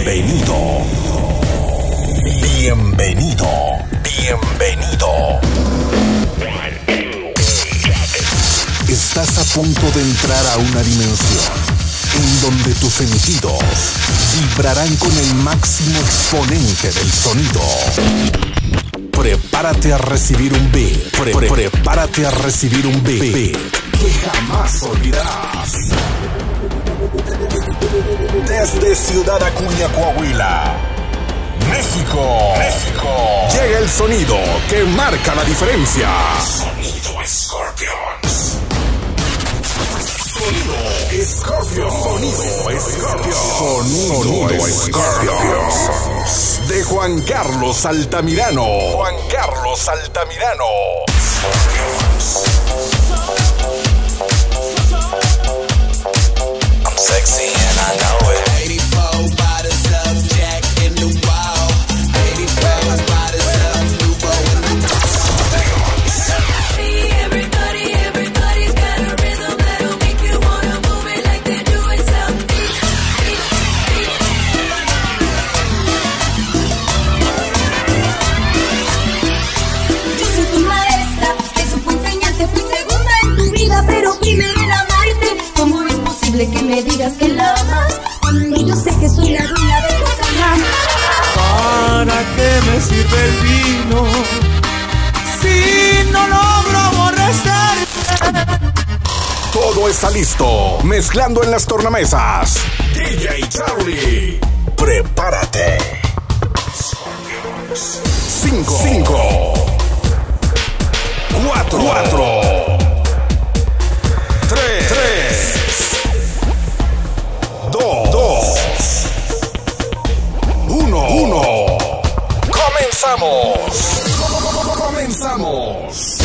Bienvenido. Bienvenido. Bienvenido. Estás a punto de entrar a una dimensión en donde tus sentidos vibrarán con el máximo exponente del sonido. Prepárate a recibir un beat. Prepárate a recibir un beat que jamás olvidarás. Desde Ciudad Acuña, Coahuila, México, llega el sonido que marca la diferencia. Sonido Scorpions. Sonido Scorpions. Sonido Scorpions. De Juan Carlos Altamirano. I'm sexy and I know it. 84 bottles of Jack in the wall. 85 bottles of Nuvo in the Everybody's got a rhythm that'll make you wanna move it like they're doing something. Yo soy tu maestra, que supo enseñarte, fui segunda en tu vida, pero primero en amarte. ¿Cómo es posible que me digas que la amas cuando yo sé que soy la dueña de tu cama? ¿Para qué me sirve el vino si no logro aborrecerte? Todo está listo. Mezclando en las tornamesas. DJ Charlie. Prepárate. 5, 4, 3, 2, 1. Comenzamos.